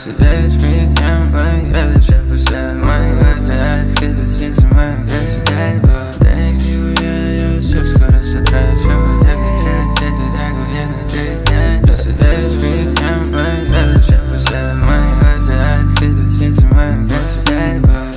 Представляешь меня, мои дальше после моей глаза. Открыто сердце моим государь. Thank you, я все скоро сотрачу. Залетят эти охуенные 3 дня. Представляешь меня, мои дальше после моей глаза. Открыто сердце моим государь.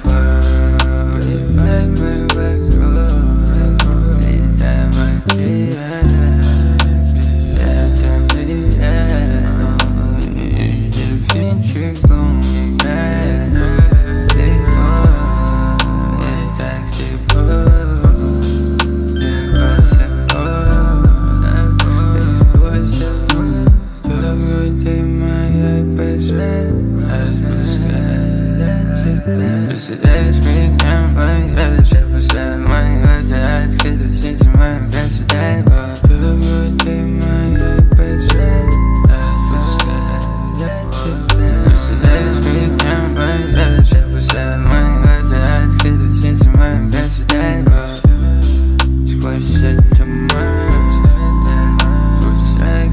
Представляешь меня, мои дальше после моей глаза. Открыто сердце моим государь. Любовь ты моей печаль. Представляешь меня, мои дальше после моей глаза. Открыто сердце моим государь. Сквозь эти туманы, пускай